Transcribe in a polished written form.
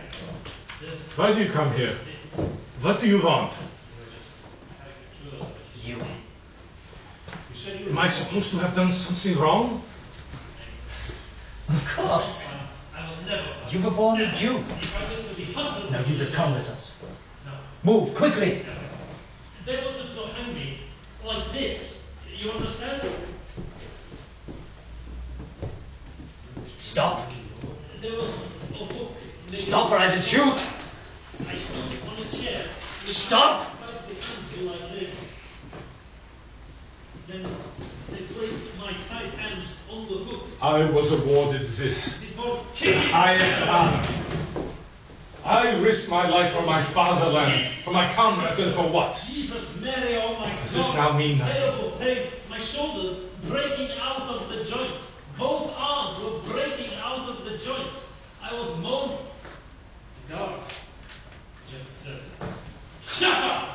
Why do you come here? What do you want? You. Am I supposed to have done something wrong? Of course. You were born a Jew. Now you become with us. Move, quickly! They wanted to hang me like this. You understand? Stop. There was a book. Stop or I will shoot! I stood on a chair. Stop! Like this. Then they placed my tight hands on the hook. I was awarded this, Before the highest honor. I risked my life for my fatherland, for my comrades, and for what? Jesus, Mary, oh my God. Does this now mean nothing? Terrible pain. My shoulders breaking out of the joints. Both arms were breaking out of the joints. I was moaning. God just said, shut up!